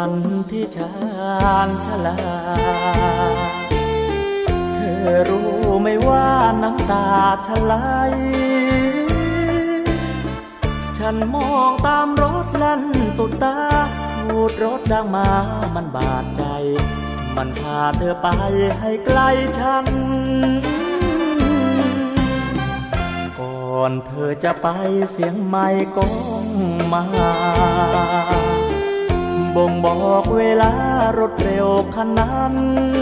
วันที่ชาญชลาเธอรู้ไหมว่าน้ำตาฉันไหลฉันมองตามรถลั่นสุดตาพูดรถดังมามันบาดใจมันพาเธอไปให้ไกลฉันก่อนเธอจะไปเสียงไมค์ก้องมาบ่งบอกเวลารถเร็วคันนั้น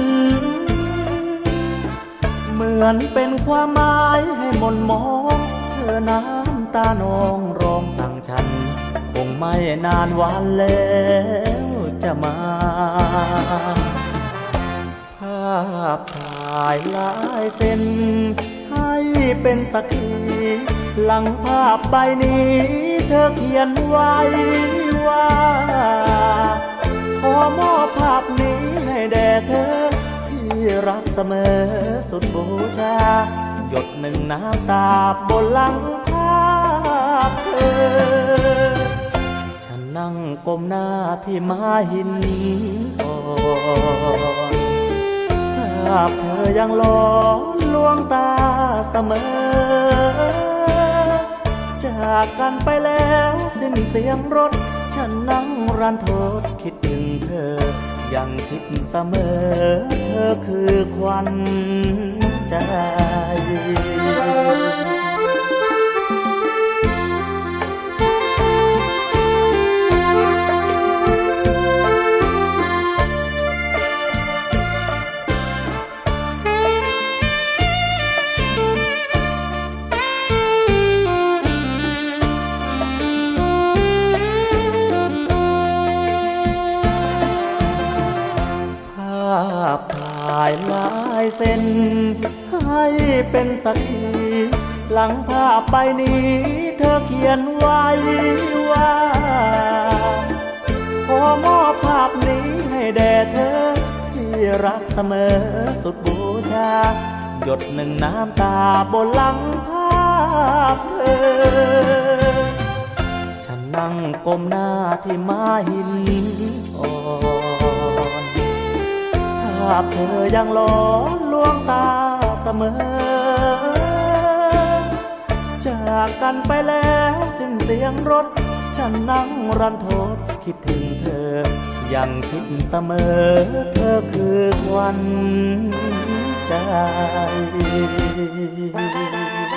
เหมือนเป็นความหมายให้มนมองเธอน้ำตานองร้องสั่งฉันคงไม่นานวันแล้วจะมาภาพถ่ายลายเส้นให้เป็นสักขีหลังภาพใบนี้เธอเขียนไว้ว่าขอมอบภาพนี้ให้แด่เธอที่รักเสมอสุดบูชาหยดหนึ่งน้ำตาบนหลังภาพเธอฉันนั่งก้มหน้าที่ม้าหินอ่อนภาพเธอยังหลอนลวงตาเสมอจากกันไปแล้วสิ้นเสียงรถฉันนั่งรันทดคิดถึงเธอยังคิดเสมอเธอคือขวัญใจถ่ายลายเส้นให้เป็นสักขีหลังภาพใบนี้เธอเขียนไว้ว่าขอมอบภาพนี้ให้แด่เธอที่รักเสมอสุดบูชาหยดหนึ่งน้ำตาบนหลังภาพเธอฉันนั่งก้มหน้าที่ม้าหินอ่อนภาพเธอยังหลอนลวงตาเสมอจากกันไปแล้วสิ้นเสียงรถฉันนั่งรันทดคิดถึงเธอยังคิดเสมอเธอคือขวัญใจ